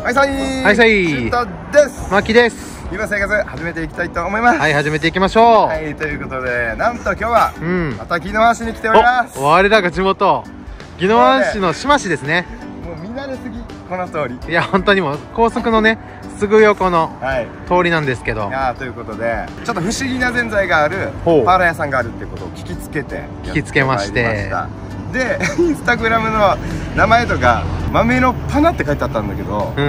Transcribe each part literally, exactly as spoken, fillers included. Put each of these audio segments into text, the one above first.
はいさいはいさい、 シュントです。 マキです。 今生活始めていきたいと思います。 はい、始めていきましょう。 はい、ということで、なんと今日は、 うん、 また宜野湾市に来ております。 お、我らが地元宜野湾市の志摩市ですね。 もう見慣れすぎ、この通り。 いや、本当にもう高速のね、すぐ横の通りなんですけど、はい、 いやということで、ちょっと不思議なぜんざいがあるパーラー屋さんがあるっていうことを聞きつけて聞きつけまして、 で、インスタグラムの名前とか豆の花って書いてあったんだけど、うん、うん、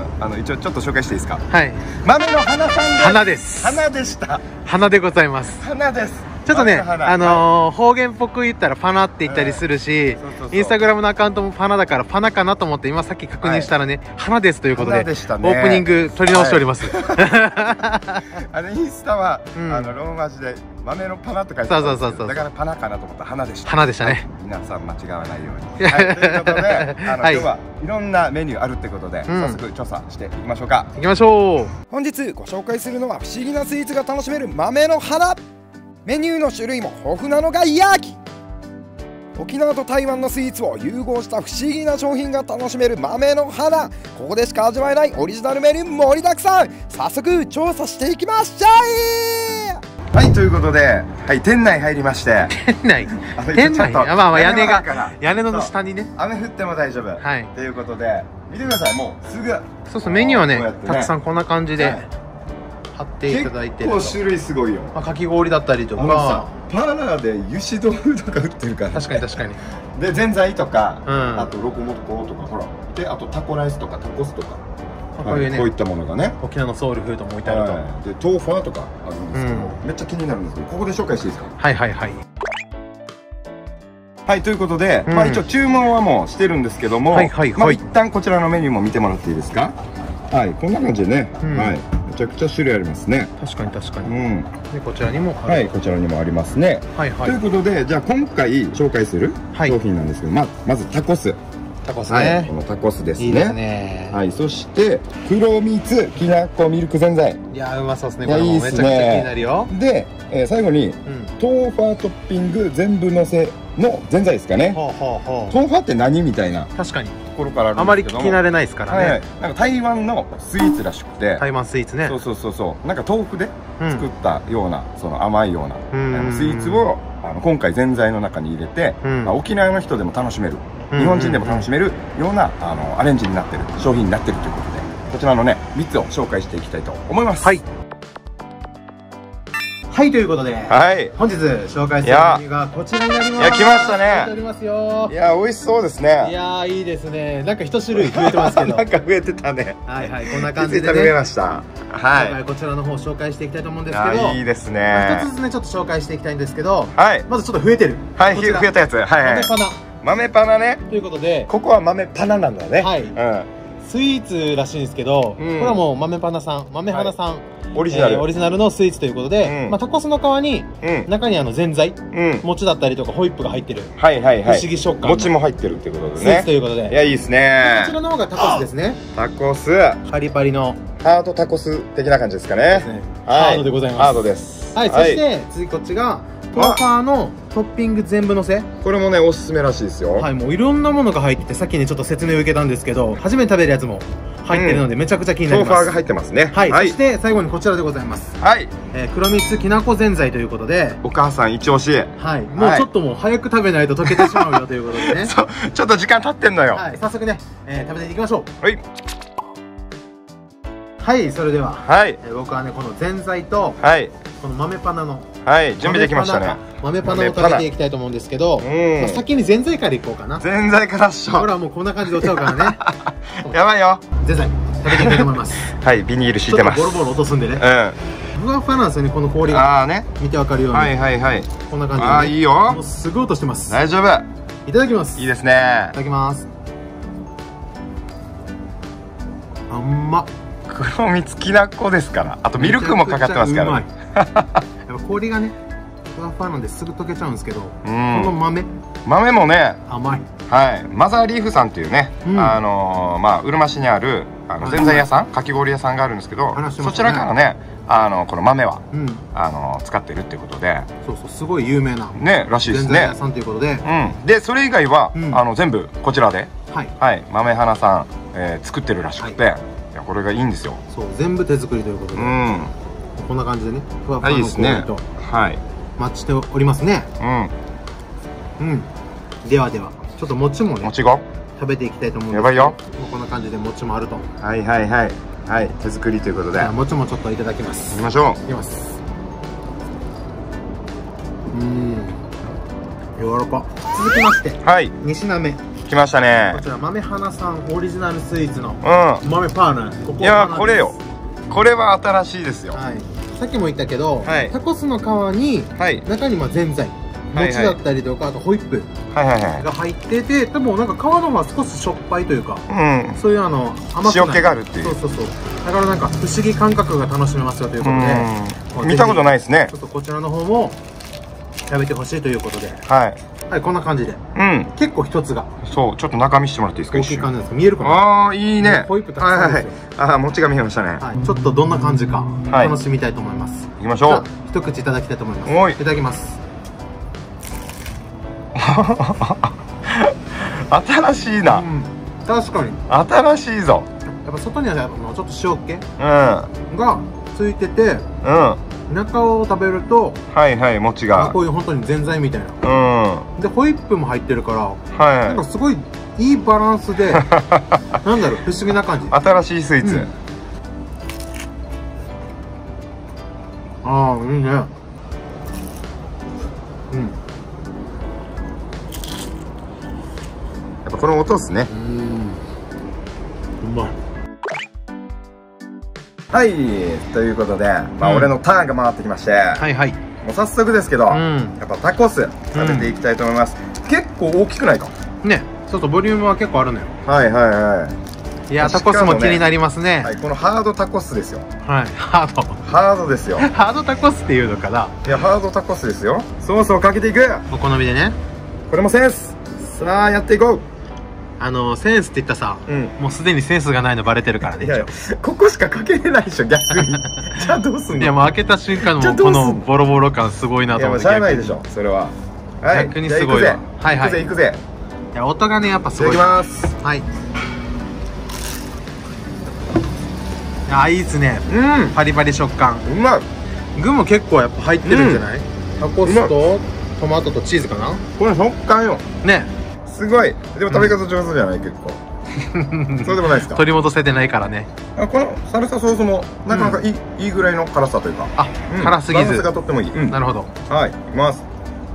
あの一応ちょっと紹介していいですか。はい、豆の花さんです。 花です。 花でした。 花でございます。 花です。 ちょっとね、あのー、方言っぽく言ったらパナって言ったりするし、インスタグラムのアカウントもパナだからパナかなと思って今さっき確認したらね、はい、花ですということで、でね、オープニング取り直しております。 はい、あのインスタは、うん、あのローマ字で豆のパナって書いてあるんですけど、そうそうそうそう、だからパナかなと思ったら花でした。 花でしたね。 はい、皆さん間違わないように。はい、ということで、あの、はい、今日はいろんなメニューあるってことで、うん、早速調査していきましょうか。 いきましょう。 本日ご紹介するのは不思議なスイーツが楽しめる豆の花。メニューの種類も豊富なのがヤギ。沖縄と台湾のスイーツを融合した不思議な商品が楽しめる豆の花。ここでしか味わえないオリジナルメニュー盛りだくさん。早速調査していきましょう。はい、ということで、はい、店内入りまして。 店内店内まあまあ屋根が屋根の下にね、 雨降っても大丈夫、はい、ということで見てください。もうすぐそうそう、メニューはね、ね、たくさんこんな感じで、はい、貼っていただいてると。 結構種類すごいよ。 まあ、かき氷だったりとか、 パーラーで油脂豆腐とか売ってるから。 確かに確かに。 で、ぜんざいとか、うん、あとロコモコとか、ほらで、あとタコライスとかタコスとか、こういうね、こういったものがね、 沖縄のソウルフードも置いてあると、はい、でトーファーとかあるんですけど、うん、めっちゃ気になるんですけど、ここで紹介していいですか。 はいはいはいはい、ということで、うん、まあ一応注文はもうしてるんですけども、はいはいはい、まあ一旦こちらのメニューも見てもらっていいですか。はい、こんな感じでね、うん、はい、めちゃくちゃ種類ありますね。 確かに確かに。うん。でこちらにもはい、こちらにもありますね。はいはい。ということで、じゃあ今回紹介する商品なんですけど、まあまずタコス。タコスね。このタコスですね。いいですね。はい、そして黒蜜きなこミルクぜんざい。いやうまそうですね。これもめちゃくちゃ気になるよ。 で、え最後に豆腐トッピング全部のせのぜんざいですかね。豆腐って何みたいな。 確かに。 ところからあるんですけども、 あまり聞き慣れないですからね。はい、 なんか台湾のスイーツらしくて、 台湾スイーツね。 そうそうそうそう、なんか豆腐で作ったような、うん、その甘いようなスイーツをあの今回ぜんざいの中に入れて、うん、まあ、沖縄の人でも楽しめる、日本人でも楽しめるようなあのアレンジになってる商品になってるということで、こちらのねみっつを紹介していきたいと思います。はい。 はい、ということで、はい、本日紹介するメニューがこちらになります。 いや、来ましたね。 おりますよ。 いや、美味しそうですね。 いや、いいですね。なんか一種類増えてますけど。 なんか増えてたね。 はいはい、こんな感じでね。 増えました。はい。 今回こちらの方を紹介していきたいと思うんですけど。 いいですね。 一つずつね、ちょっと紹介していきたいんですけど。はい。まずちょっと増えてる。 はい、増えたやつ。はいはい。 豆パナ。 豆パナね。 ということで、 ここは豆パナなんだね。はい。うん。 スイーツらしいんですけど、これはもう豆パナさん、豆花さん。 オリジナル、 えー、オリジナルのスイーツということで、うん、まあタコスの皮に、うん、中にあのぜんざい、うん、餅だったりとかホイップが入ってる、はいはいはい、不思議食感餅も入ってるってことですね。 スイーツということで、 いや、いいですね。 こちらの方がタコスですね。 タコスパリパリのハードタコス的な感じですかね。 ハードでございます。 ハードです。 はい、そして次こっちがトーファーのトッピング全部のせ。 これもねおすすめらしいですよ。 はい、もういろんなものが入ってて、さっきねちょっと説明を受けたんですけど、初めて食べるやつも入ってるのでめちゃくちゃ気になります。 トーファーが入ってますね。 はい、そして最後にこちらでございます。はい、黒蜜きなこぜんざいということで、 お母さん一押し。 はい、もうちょっともう早く食べないと溶けてしまうよということでね。 そう、ちょっと時間経ってんのよ。 はい、早速ね食べていきましょう。はい。はい、それでは、はい、えー、僕はねこのぜんざいと、はい、この豆パナの、 はい、準備できましたね。 豆パナを食べていきたいと思うんですけど、まあ、先にぜんざいからいこうかな。 ぜんざいからっしょ。 ほらもうこんな感じで落ちちゃうからね。 やばいよ。 ぜんざい食べていきたいと思います。 はい、ビニール敷いてます。 ちょっとボロボロ落とすんでね。うん。ふわふわなんですよね、この氷が。ああね。見てわかるように。はいはいはい。こんな感じで、ね。ああ、いいよ。もうすぐ落としてます。 大丈夫。 いただきます。 いいですね。 いただきます。あんま。 黒蜜きなこですから、あとミルクもかかってますから。やっぱ氷がねふわふわなんですぐ溶けちゃうんですけど、この豆豆もね甘い。 はい、マザーリーフさんっていうね、あのまあうるま市にあるあのぜんざい屋さん、かき氷屋さんがあるんですけど、そちらからねあのこの豆はあの使ってるっていうことで、 そうそう、すごい有名なねらしいですね。ぜんざい屋さんということで、 でそれ以外はあの全部こちらで、はい、豆花さんえー、作ってるらしくて、はい、いやこれがいいんですよ。 そう全部手作りということで、うん、こんな感じでねふわふわの氷とマッチしておりますね。うん、うん、ではではちょっと餅もね餅が食べていきたいと思うんですけど、 やばいよ。 こんな感じで餅もあると。 はいはいはいはい、手作りということで餅もちょっといただきます。 いきましょう。 いきます。うん、柔らか。続きまして、はい、に品目来ましたね。 こちら豆花さんオリジナルスイーツの豆パーヌ。ここいやこれよ、これは新しいですよ。 はい、さっきも言ったけど、はい、タコスの皮に、はい、中にまあぜんざい、餅だったりとか、あとホイップが入ってて、でもなんか皮の方は少ししょっぱいというか、うん、そういうあの甘くない塩気があるっていう。そうそうそう。だからなんか不思議感覚が楽しめますよということで、 見たことないですね。 ちょっとこちらの方も食べてほしいということで、はい、はい、こんな感じで、うん、結構一つがそうちょっと中見してもらっていいですか。 大きい感じです。見えるかな。 ああいいね。 ホイップたくさんですよ。 ああ餅が見えましたね。 はい、ちょっとどんな感じか楽しみたいと思います。 いきましょう。 一口いただきたいと思います。いただきます。 新しいな、うん、 確かに新しいぞ。 やっぱ外にはちょっと塩気がついてて、うん、中を食べるとはいはい餅がこういう本当にぜんざいみたいな、うん、でホイップも入ってるから、はい、なんかすごいいいバランスでなんだろう不思議な感じ。 新しいスイーツ、 うん、ああいいね。うん、 やっぱこの音ですね。うん、 うまい。 はい、ということで、まあ、うん、俺のターンが回ってきまして、はいはい、もう早速ですけど、うん、やっぱタコス食べていきたいと思います。うん、結構大きくないかね。ちょっとボリュームは結構あるのよ。 はいはいはい。 いや、タコスも気になりますね。 はい、このハードタコスですよ。 はい、ハード。 ハードですよ。 ハードタコスっていうのかな。 いや、ハードタコスですよ。ソースをかけていく。 お好みでね。 これもセンス。さあ、やっていこう。 あのセンスって言ったさ、うん、もうすでにセンスがないのバレてるからね。いやここしかかけれないでしょ逆に。じゃあどうすんの。 いやもう開けた瞬間のこのボロボロ感すごいなと思って。 いやしゃあないでしょそれは。 はい、逆にすごいわ。 はいはい。行くぜ行くぜ。 いや音がねやっぱすごい。 いただきます。 はい。いやいいっすね。うん。パリパリ食感。 うまい。 具も結構やっぱ入ってるんじゃない？うん、タコスとトマトとチーズかな。 これ食感よ。 ね。 すごい。でも食べ方上手じゃない、うん、結構。そうでもないですか。 取り戻せてないからね。 あ、このサルサソースもなかなかいい、うん、いいぐらいの辛さというか。 あ、うん、辛すぎず。 バランスがとってもいい。うん、 なるほど。 はい、いきます。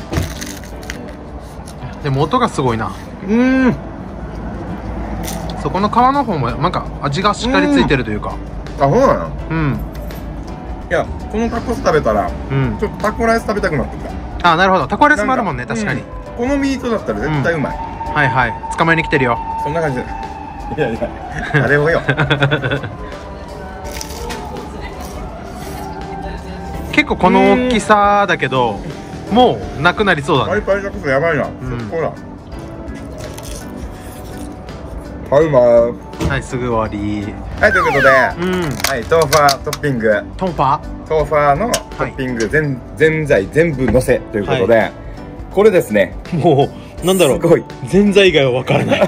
でも音がすごいな。うん。そこの皮の方もなんか味がしっかりついてるというか。 あ、そうなの。うん。いや、このタコス食べたら、うん、ちょっとタコライス食べたくなってきた。 あ、なるほど。タコライスもあるもんね、確かに。 このミートだったら絶対うまい。 はいはい。捕まえに来てるよ。 そんな感じで。いやいや、あれをよ。 結構この大きさだけど、もうなくなりそうだね。 パリパリタコスやばいな。ほら。はい、うまい。 はい、すぐ終わり。 はい、ということで、はい、トーファートッピング。 トーファートーファーのトッピング、全ぜんざい全部のせということで、これですね。 もう、なんだろう。すごい。ぜんざい以外はわからない。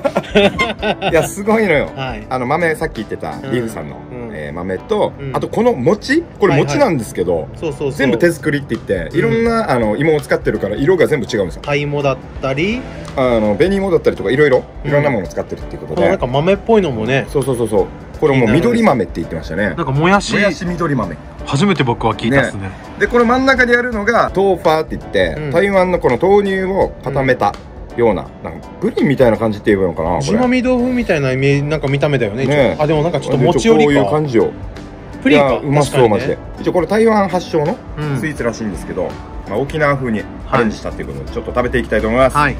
いや、すごいのよ。あの、豆、さっき言ってた、リーフさんの豆と、あとこの餅、これ餅なんですけど、全部手作りって言って、いろんな芋を使ってるから、色が全部違うんですよ。 鯛芋だったり、 あの、紅芋だったりとか、いろいろ、いろんなものを使ってるっていうことで。 なんか豆っぽいのもね。 そうそうそうそう。これもう緑豆って言ってましたね。 なんかもやし。 もやし緑豆。 初めて僕は聞いたですね。 で、これ真ん中でやるのが、トーファーって言って、台湾のこの豆乳を固めた。ような、なんかプリンみたいな感じって言えばいいのかな。 地豆豆腐みたいなイメージ、なんか見た目だよね。ね、あ、でもなんかちょっと餅よりか。 こういう感じよ。 プリンか。 うまそうマジで。一応これ台湾発祥のスイーツらしいんですけど、まあ沖縄風にアレンジしたっていうことで、ちょっと食べていきたいと思います。はい。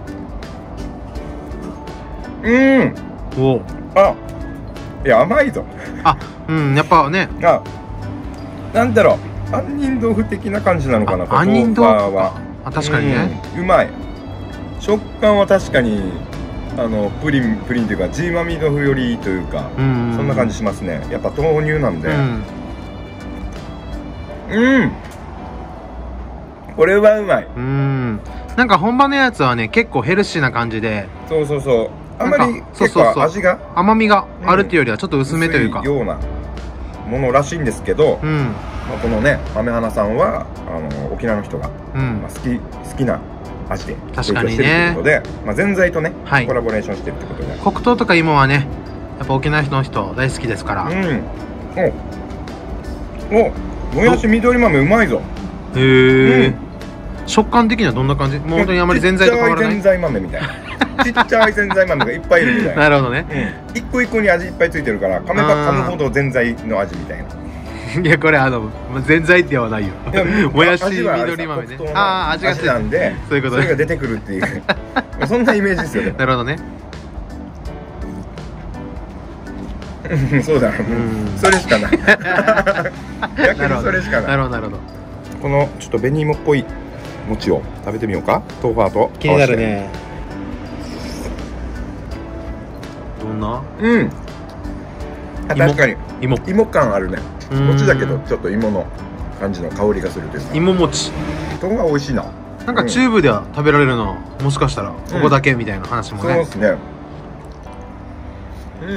うん。お。あ。いや甘いぞ。 あ、うん、やっぱね。 あ。なんだろう、杏仁豆腐的な感じなのかな。 杏仁豆腐は。あ、確かにね。 うまい。食感は確かにあのプリンプリンというかジーマミー豆腐よりというか、そんな感じしますね。やっぱ豆乳なんで、うん、うん、これはうまい。 うん、なんか本場のやつはね結構ヘルシーな感じで、 そうそうそう、 あんまり結構味が甘みがあるっていうよりはちょっと薄めというか、 薄いようなものらしいんですけど、このね豆花さんはあの沖縄の人が好き好きな味で提供してるということで、ぜんざいとねコラボレーションしてるってことで、 黒糖とか芋はねやっぱ沖縄の人大好きですから。うん。 おお、もやし緑豆うまいぞ。 へえ。食感的にはどんな感じ？もう本当にあまりぜんざいと変わらない。 ぜんざい豆みたいな。ちっちゃいぜんざい豆がいっぱいいるみたいな。 なるほどね。 一個一個に味いっぱいついてるから、噛めば噛むほどぜんざいの味みたいな。 いやこれあのぜんざいではないよ。もやし緑豆ね。ああ味が味なんで、そういうことそれが出てくるっていう。そんなイメージですよね。 なるほどね。 そうだ。それしかない。逆にそれしかない。 なるほどなるほど。 このちょっと紅芋っぽい餅を食べてみようか。豆腐と気になるね。どんな？ うん。確かに芋芋感あるね。餅だけどちょっと芋の感じの香りがするというか。 芋餅。 ここが美味しいな。 なんかチューブでは食べられるのもしかしたらここだけみたいな話もね。 そうですね。うん。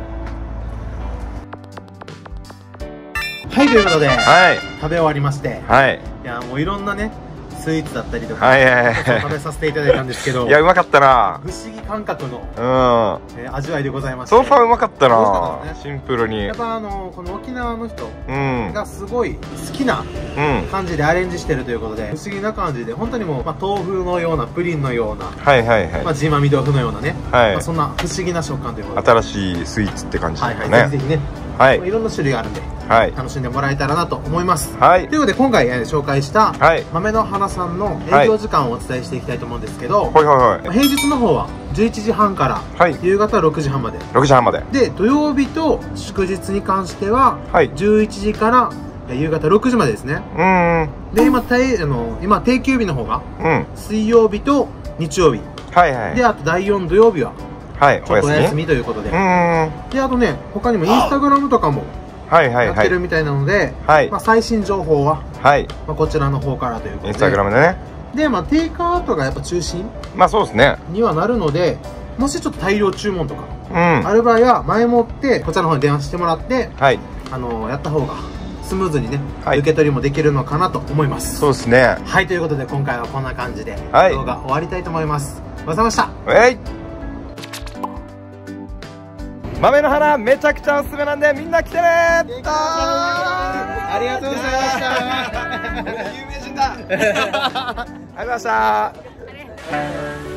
はいということで、 はい、 食べ終わりまして、 はい、 いやもういろんなねスイーツだったりとか、はいはいはい、食べさせていただいたんですけど、 いやうまかったな。 不思議感覚の、 うん、 えー、味わいでございまして、 ソーファーうまかったな。ね、シンプルに。 やっぱあのこの沖縄の人がすごい好きな感じでアレンジしてるということで、不思議な感じで本当にもう、まあ、豆腐のようなプリンのような、はいはいはい、まあジーマミ豆腐のようなね、はい、まあそんな不思議な食感ということで、 新しいスイーツって感じですね。 はいはい、ぜひぜひね、はい、いろんな種類があるんで。 はい、 楽しんでもらえたらなと思います。 はい、 ということで今回、えー、紹介した、はい、豆の花さんの営業時間をお伝えしていきたいと思うんですけど、はいはいはい、平日の方はじゅういちじはんから、はい、夕方ろくじはんまでろくじはんまでで、土曜日と祝日に関しては、はい、じゅういちじから夕方ろくじまでですね。うんで 今, たいあの今定休日の方が、うん、水曜日と日曜日、はいはい、であとだいよん土曜日ははい、ちょっとお休みということで、であとね他にもインスタグラムとかもやってるみたいなので、まあ最新情報は、はいまあ、こちらの方からということで、インスタグラムでね。でまあテイクアウトがやっぱ中心まあそうですねにはなるので、もしちょっと大量注文とか、うん、ある場合は前もってこちらの方に電話してもらって、はい、あのやった方がスムーズにね、はい、受け取りもできるのかなと思います。そうですね。はいということで今回はこんな感じで動画終わりたいと思います。ごちそうさまでした。はい、豆の花めちゃくちゃおすすめなんでみんな来てねー。ありがとうございました。有名人だ。ありがとうございました。